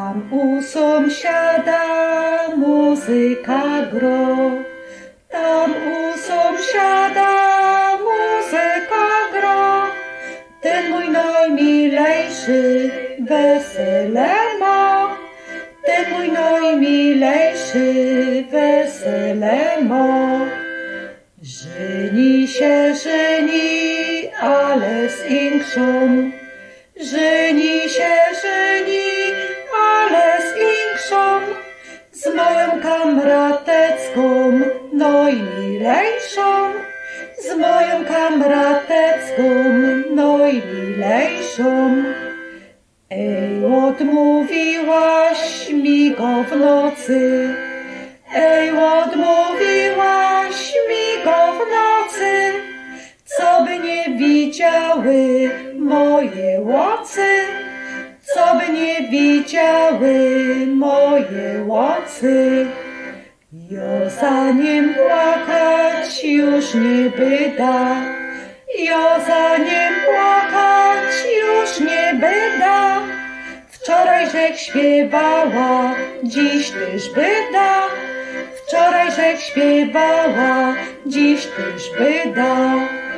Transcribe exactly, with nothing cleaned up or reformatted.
Tam u sąsiada muzyka gro, tam u sąsiada muzyka gro. Ten mój najmilejszy wesele ma, ten mój najmilejszy wesele ma. Żeni się, żeni, ale z inkrzą. Żeni się, żeni, ale z inkrzą. Z moją kamratecką najmilejszą. Z moją kamratecką najmilejszą. Ej, odmówiłaś mi go w nocy. Ej, odmówiłaś mi go w nocy. Co by nie widziały moje łocy, co by nie widziały moje łocy. Jo za nim płakać już nie byda, jo za nim płakać już nie byda. Wczoraj żech śpiewała, dziś też byda. Wczoraj żech śpiewała, dziś też byda.